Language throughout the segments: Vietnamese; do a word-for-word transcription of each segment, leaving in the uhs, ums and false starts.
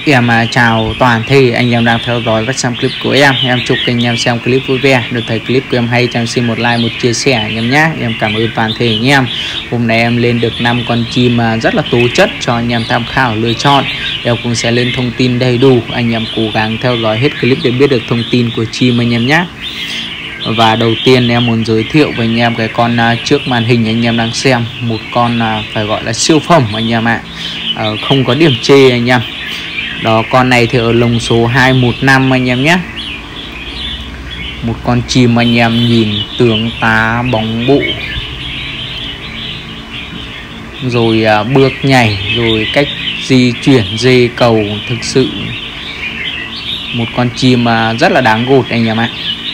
Em à, chào toàn thể anh em đang theo dõi và xem clip của em. Em chúc anh em xem clip vui vẻ. Được thấy clip của em hay cho em xin một like, một chia sẻ anh em nhé. Em cảm ơn toàn thể anh em. Hôm nay em lên được năm con chim rất là tố chất cho anh em tham khảo lựa chọn. Em cũng sẽ lên thông tin đầy đủ. Anh em cố gắng theo dõi hết clip để biết được thông tin của chim anh em nhé. Và đầu tiên em muốn giới thiệu với anh em cái con trước màn hình anh em đang xem. Một con phải gọi là siêu phẩm anh em ạ. à, Không có điểm chê anh em. Đó, con này thì ở lồng số hai một năm anh em nhé. Một con chim anh em nhìn tướng tá bóng bụ, rồi à, bước nhảy, rồi cách di chuyển dê cầu, thực sự một con chim à, rất là đáng gột anh em ạ.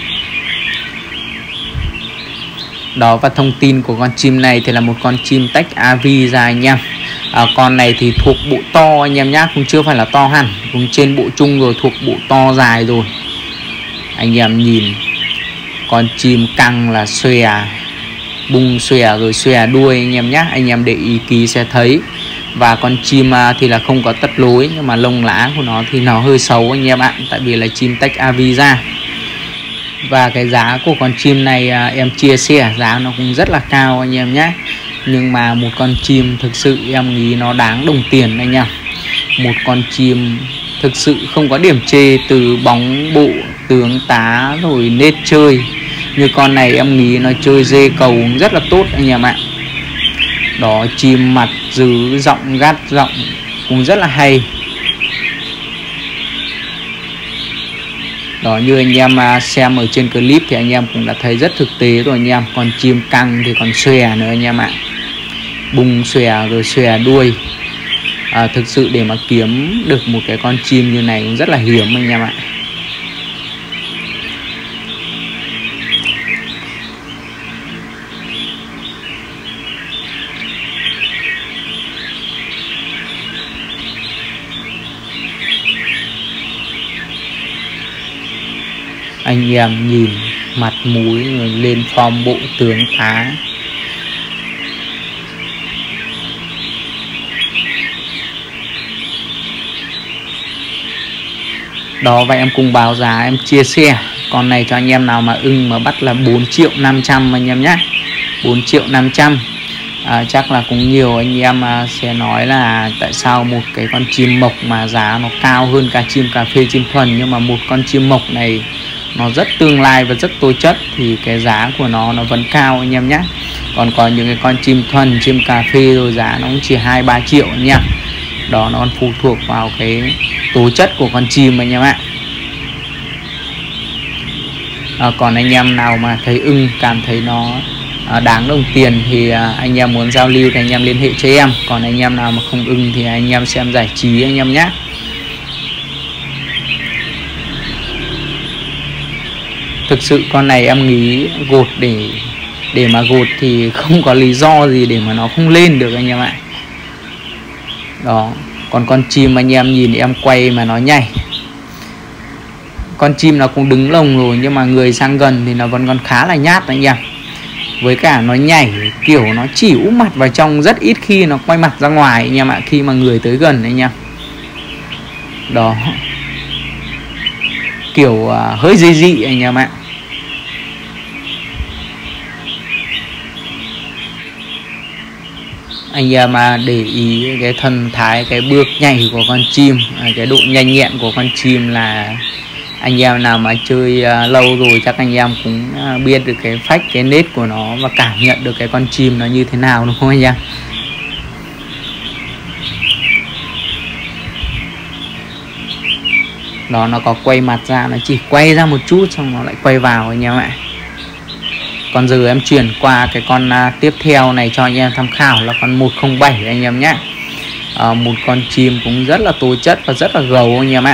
Đó, và thông tin của con chim này thì là một con chim tách a vê ra anh em. À, con này thì thuộc bộ to anh em nhá, cũng chưa phải là to hẳn, cũng trên bộ trung rồi, thuộc bộ to dài rồi. Anh em nhìn con chim căng là xòe, bung xòe rồi xòe đuôi anh em nhá, anh em để ý kỹ sẽ thấy. Và con chim thì là không có tất lối, nhưng mà lông lá của nó thì nó hơi xấu anh em ạ, tại vì là chim tách a vê ra. Và cái giá của con chim này em chia sẻ giá nó cũng rất là cao anh em nhé. Nhưng mà một con chim thực sự em nghĩ nó đáng đồng tiền anh em. Một con chim thực sự không có điểm chê từ bóng bộ, tướng tá rồi nết chơi. Như con này em nghĩ nó chơi dê cầu cũng rất là tốt anh em ạ. Đó, chim mặt dứ, giọng gắt, giọng cũng rất là hay. Đó, như anh em xem ở trên clip thì anh em cũng đã thấy rất thực tế rồi anh em. Còn chim căng thì còn xòe nữa anh em ạ. Bung xòe rồi xòe đuôi. à, Thực sự để mà kiếm được một cái con chim như này cũng rất là hiếm anh em ạ. Anh em nhìn mặt mũi rồi lên form bộ tướng tá. Đó, và em cùng báo giá em chia sẻ con này cho anh em nào mà ưng mà bắt là bốn triệu năm trăm anh em nhé. Bốn triệu năm trăm. à, Chắc là cũng nhiều anh em sẽ nói là tại sao một cái con chim mộc mà giá nó cao hơn cả chim cà phê chim thuần. Nhưng mà một con chim mộc này nó rất tương lai và rất tố chất thì cái giá của nó nó vẫn cao anh em nhé. Còn có những cái con chim thuần, chim cà phê rồi giá nó cũng chỉ hai ba triệu anh em. Đó, nó còn phụ thuộc vào cái tố chất của con chim anh em ạ. à, Còn anh em nào mà thấy ưng, cảm thấy nó à, đáng đồng tiền thì à, anh em muốn giao lưu thì anh em liên hệ cho em. Còn anh em nào mà không ưng thì anh em xem giải trí anh em nhé. Thực sự con này em nghĩ gột để để mà gột thì không có lý do gì để mà nó không lên được anh em ạ. Đó, còn con chim anh em nhìn em quay mà nó nhảy. Con chim nó cũng đứng lồng rồi nhưng mà người sang gần thì nó vẫn còn khá là nhát anh em. Với cả nó nhảy kiểu nó chỉ úp mặt vào trong, rất ít khi nó quay mặt ra ngoài anh em ạ, khi mà người tới gần anh em. Đó, kiểu uh, hơi dị dị anh em ạ. Anh em mà để ý cái thần thái, cái bước nhảy của con chim, cái độ nhanh nhẹn của con chim là anh em nào mà chơi uh, lâu rồi chắc anh em cũng uh, biết được cái phách, cái nết của nó và cảm nhận được cái con chim nó như thế nào, đúng không anh em? Đó, nó có quay mặt ra, nó chỉ quay ra một chút xong nó lại quay vào anh em ạ. Còn giờ em chuyển qua cái con uh, tiếp theo này cho anh em tham khảo là con một không bảy anh em nhé. uh, Một con chim cũng rất là tố chất và rất là gấu anh em ạ.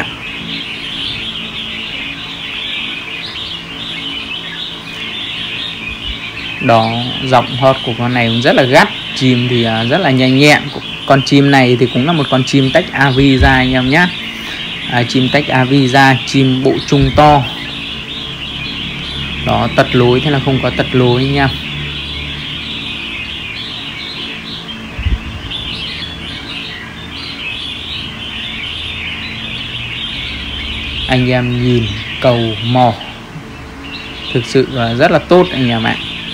Đó, giọng hót của con này cũng rất là gắt. Chim thì uh, rất là nhanh nhẹn. Con chim này thì cũng là một con chim tách a vê ra anh em nhé. à, Chim tách a vê ra, chim bộ trung to. Đó, tật lối thế là không có tật lối nha. anh em nhìn cầu mỏ thực sự là rất là tốt anh em ạ.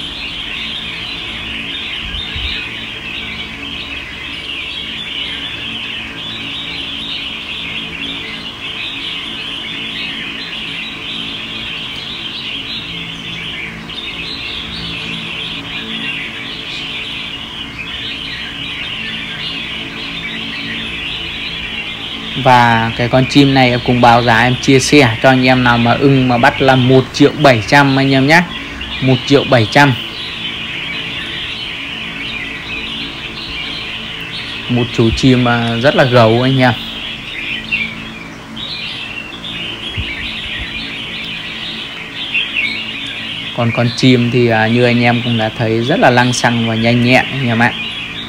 Và cái con chim này em cùng báo giá em chia sẻ cho anh em nào mà ưng mà bắt là một triệu bảy trăm anh em nhé. một triệu bảy trăm. Một chú chim rất là gấu anh em. Còn con chim thì như anh em cũng đã thấy rất là lăng xăng và nhanh nhẹn anh em ạ.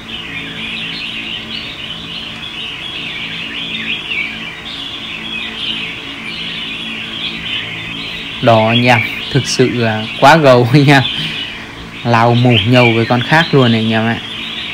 Đó anh em, thực sự là quá gấu anh em. Lao mổ nhầu với con khác luôn anh em ạ.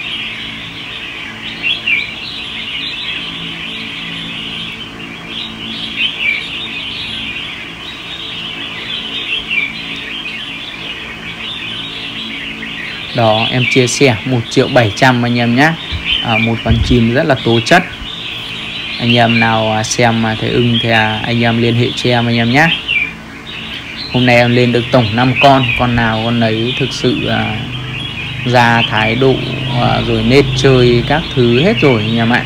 Đó em chia sẻ một triệu bảy trăm anh em nhé. À, một con chim rất là tố chất. Anh em nào xem mà thấy ưng thì anh em liên hệ cho em anh em nhé. Hôm nay em lên được tổng năm con. Con nào con ấy thực sự à, ra thái độ à, rồi nết chơi các thứ hết rồi anh em ạ.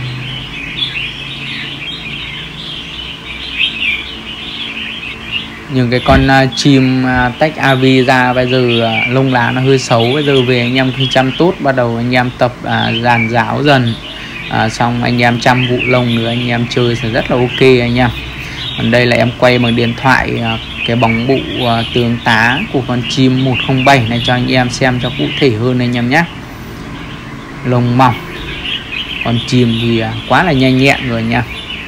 Những cái con uh, chim uh, tách a vê ra bây giờ uh, lông lá nó hơi xấu. Bây giờ về anh em khi chăm tốt, bắt đầu anh em tập uh, dàn giáo dần, uh, xong anh em chăm vụ lông nữa anh em chơi sẽ rất là ok anh em. Còn đây là em quay bằng điện thoại uh, cái bóng bụ uh, tương tá của con chim một không bảy này cho anh em xem cho cụ thể hơn anh em nhé. Lông mỏng, con chim thì uh, quá là nhanh nhẹn rồi nha.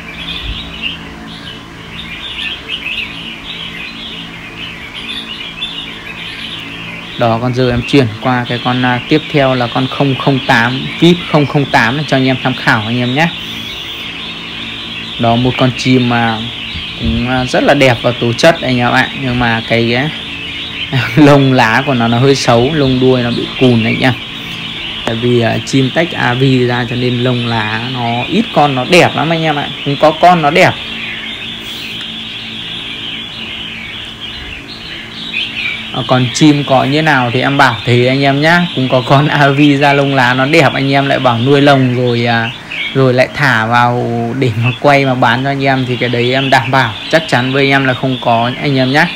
Đó, còn giờ em chuyển qua cái con uh, tiếp theo là con không không tám vê i pê không không tám này cho anh em tham khảo anh em nhé. Đó, một con chim mà uh, cũng uh, rất là đẹp và tố chất anh em ạ. Nhưng mà cái uh, lông lá của nó nó hơi xấu, lông đuôi nó bị cùn đấy nhá. Tại vì uh, chim tách a vê ra cho nên lông lá nó ít con nó đẹp lắm anh em ạ. Cũng có con nó đẹp. Còn chim có như nào thì em bảo thế anh em nhá. Cũng có con a vê ra lông lá nó đẹp, anh em lại bảo nuôi lồng rồi à, rồi lại thả vào để mà quay mà bán cho anh em, thì cái đấy em đảm bảo chắc chắn với anh em là không có anh em nhé.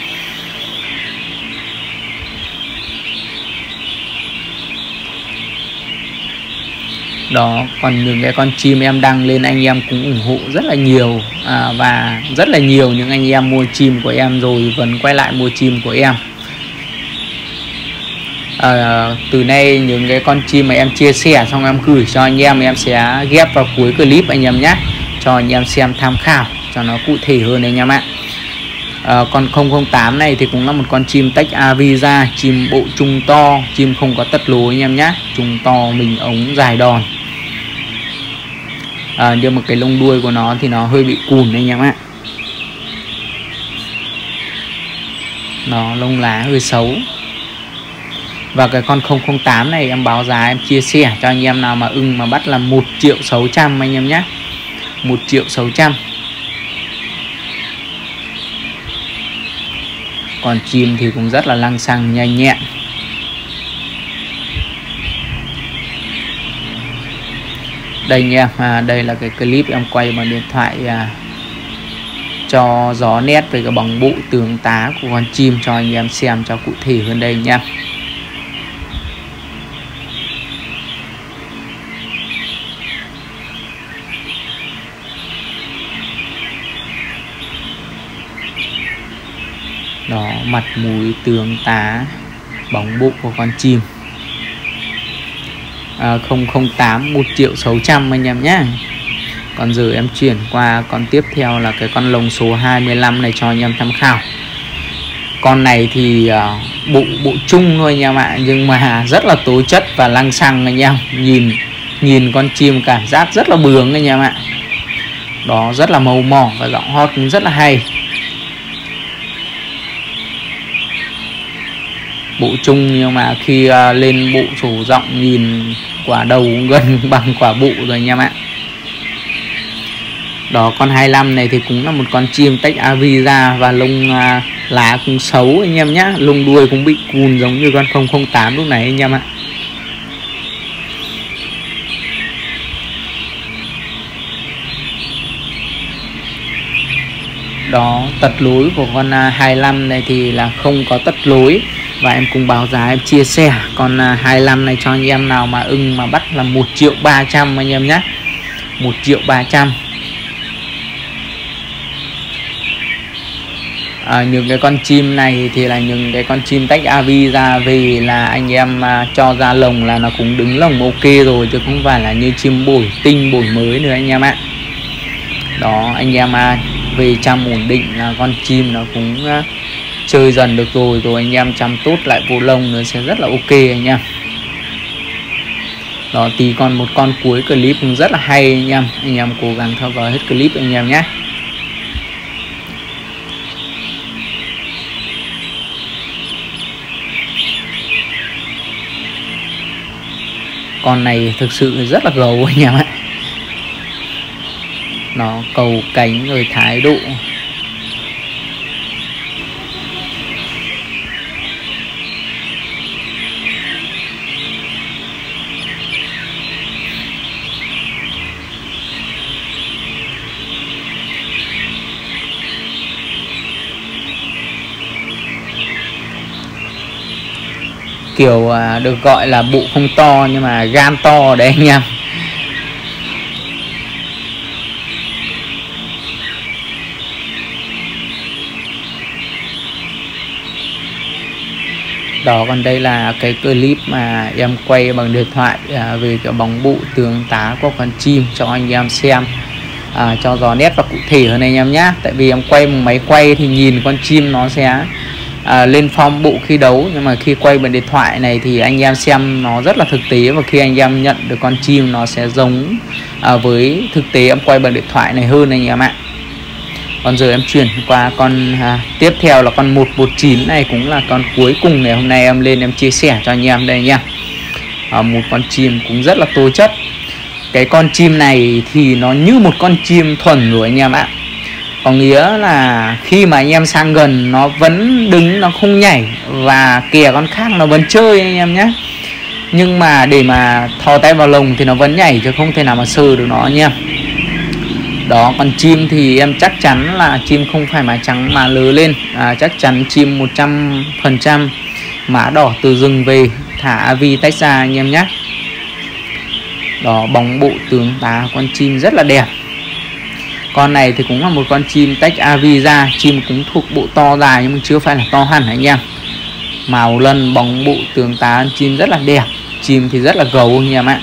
Đó, còn những cái con chim em đăng lên anh em cũng ủng hộ rất là nhiều, à, và rất là nhiều những anh em mua chim của em rồi vẫn quay lại mua chim của em. À, từ nay những cái con chim mà em chia sẻ xong em gửi cho anh em, em sẽ ghép vào cuối clip anh em nhé, cho anh em xem tham khảo cho nó cụ thể hơn anh em ạ. À, con không không tám này thì cũng là một con chim tách a vê ra, chim bộ trung to, chim không có tất lố anh em nhé, trung to mình ống dài đòn. À, nhưng mà cái lông đuôi của nó thì nó hơi bị cùn anh em ạ. Nó lông lá hơi xấu. Và cái con không không tám này em báo giá em chia sẻ cho anh em nào mà ưng mà bắt là một triệu sáu trăm anh em nhé. một triệu sáu trăm. Còn chim thì cũng rất là lăng xăng nhanh nhẹn. Đây nha, à, đây là cái clip em quay bằng điện thoại à, cho gió nét về cái bóng bụ tường tá của con chim cho anh em xem cho cụ thể hơn đây nha. Đó, mặt mũi tường tá bóng bụ của con chim. à, không không tám một triệu sáu trăm anh em nhé. Còn giờ em chuyển qua con tiếp theo là cái con lồng số hai mươi lăm này cho anh em tham khảo. Con này thì uh, bộ bộ chung thôi anh em ạ, nhưng mà rất là tố chất và lăng xăng anh em. Nhìn nhìn con chim cảm giác rất là bướng anh em ạ. Đó, rất là màu mỏ và giọng hót cũng rất là hay. Bộ chung nhưng mà khi uh, lên bộ sổ giọng nhìn quả đầu cũng gần bằng quả bụ rồi anh em ạ. Đó, con hai mươi lăm này thì cũng là một con chim tách a vê ra và lông uh, lá cũng xấu anh em nhá, lông đuôi cũng bị cùn giống như con không không tám lúc này anh em ạ. Đó, tật lối của con uh, hai mươi lăm này thì là không có tật lối, và em cùng báo giá em chia sẻ con uh, hai mươi lăm này cho anh em nào mà ưng mà bắt là một triệu ba trăm anh em nhé, một triệu ba trăm. À, những cái con chim này thì là những cái con chim tách a vê ra, vì là anh em uh, cho ra lồng là nó cũng đứng lồng ok rồi, chứ không phải là như chim bổi tinh bổi mới nữa anh em ạ. Đó, anh em uh, về chăm ổn định là con chim nó cũng uh, chơi dần được rồi, rồi anh em chăm tốt lại bộ lông nó sẽ rất là ok anh em. Đó, thì còn một con cuối clip cũng rất là hay anh em, anh em cố gắng theo dõi hết clip anh em nhé. Con này thực sự rất là gấu anh em ạ. Nó cầu cánh rồi thái độ. Kiểu à, được gọi là bụng không to nhưng mà gan to đấy anh em. Đó, còn đây là cái clip mà em quay bằng điện thoại à, về cái bóng bụ tướng tá của con chim cho anh em xem à, cho rõ nét và cụ thể hơn anh em nhé. Tại vì em quay bằng máy quay thì nhìn con chim nó sẽ à, lên form bụ khi đấu, nhưng mà khi quay bằng điện thoại này thì anh em xem nó rất là thực tế, và khi anh em nhận được con chim nó sẽ giống à, với thực tế em quay bằng điện thoại này hơn anh em ạ. Còn giờ em chuyển qua con à, tiếp theo là con một một chín này, cũng là con cuối cùng ngày hôm nay em lên em chia sẻ cho anh em đây nha. À, một con chim cũng rất là tố chất. Cái con chim này thì nó như một con chim thuần rồi anh em ạ. Có nghĩa là khi mà anh em sang gần nó vẫn đứng, nó không nhảy, và kìa con khác nó vẫn chơi anh em nhé. Nhưng mà để mà thò tay vào lồng thì nó vẫn nhảy, chứ không thể nào mà sờ được nó anh em. Đó, con chim thì em chắc chắn là chim không phải má trắng mà lớ lên, à, chắc chắn chim một trăm phần trăm má đỏ từ rừng về, thả a vê tách ra anh em nhé. Đó, bóng bộ tướng tá con chim rất là đẹp. Con này thì cũng là một con chim tách a vê ra, chim cũng thuộc bộ to dài nhưng mà chưa phải là to hẳn anh em. Màu lân bóng bộ tướng tá chim rất là đẹp, chim thì rất là gấu anh em ạ.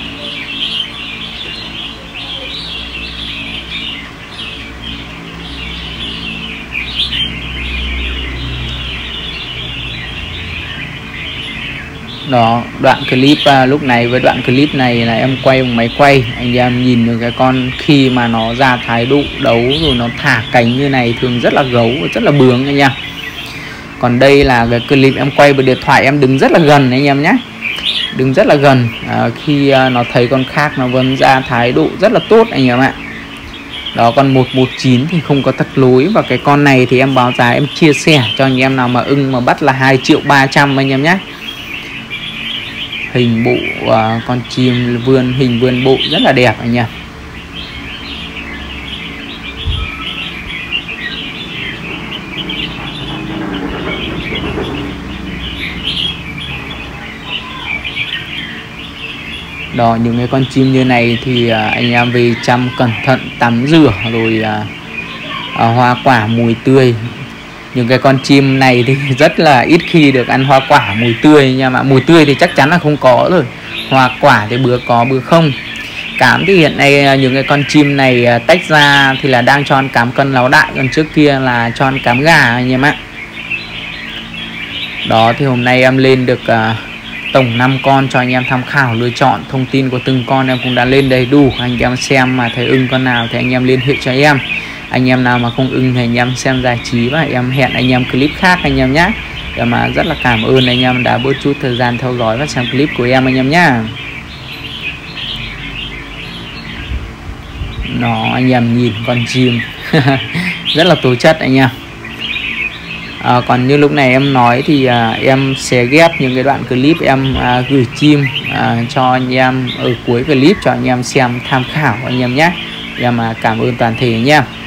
Đó, đoạn clip à, lúc này với đoạn clip này là em quay bằng máy quay, anh em nhìn được cái con khi mà nó ra thái độ đấu rồi nó thả cánh như này thường rất là gấu, rất là bướng anh em. Còn đây là cái clip em quay với điện thoại, em đứng rất là gần anh em nhé, đứng rất là gần, à, khi à, nó thấy con khác nó vẫn ra thái độ rất là tốt anh em ạ. Đó, con một một chín thì không có tật lối, và cái con này thì em báo giá em chia sẻ cho anh em nào mà ưng mà bắt là hai triệu ba trăm anh em nhé. Hình bộ uh, con chim vươn hình vươn bộ rất là đẹp anh em. Đó, những cái con chim như này thì uh, anh em về chăm cẩn thận, tắm rửa rồi uh, uh, hoa quả mùi tươi. Những cái con chim này thì rất là ít khi được ăn hoa quả mùi tươi nha, mà mùi tươi thì chắc chắn là không có rồi. Hoa quả thì bữa có bữa không. Cám thì hiện nay những cái con chim này tách ra thì là đang cho ăn cám cân láo đại, còn trước kia là cho ăn cám gà anh em ạ. Đó, thì hôm nay em lên được uh, tổng năm con cho anh em tham khảo lựa chọn. Thông tin của từng con em cũng đã lên đầy đủ, anh em xem mà thấy ưng con nào thì anh em liên hệ cho em. Anh em nào mà không ưng thì anh em xem giải trí và em hẹn anh em clip khác anh em nhé. Em mà rất là cảm ơn anh em đã bớt chút thời gian theo dõi và xem clip của em anh em nhé. Nó anh em nhìn con chim rất là tố chất anh em. À, còn như lúc này em nói thì à, em sẽ ghép những cái đoạn clip em à, gửi chim à, cho anh em ở cuối clip cho anh em xem tham khảo anh em nhé. Em à, cảm ơn toàn thể nhé.